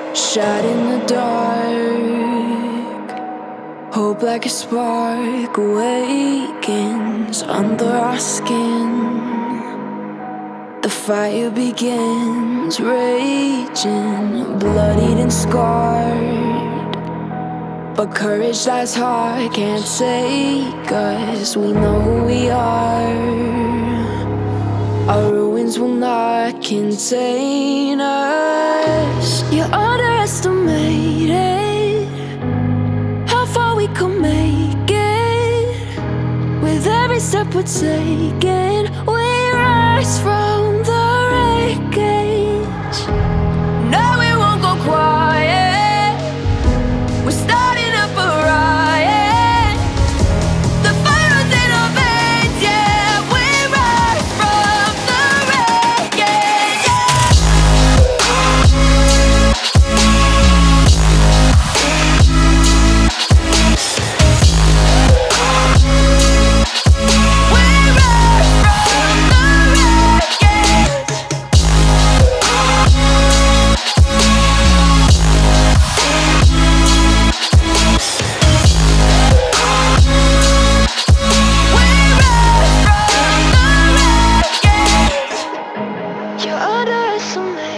Shot in the dark, hope like a spark awakens under our skin. The fire begins raging, bloodied and scarred, but courage that's hard can't take us. We know who we are. Our ruins will not contain us. You underestimated how far we could make it. With every step we're taking, we rise from the wreckage. No, we won't go quiet. We're starting up a riot. The fire is in our veins, yeah. We rise from the wreckage, you underestimate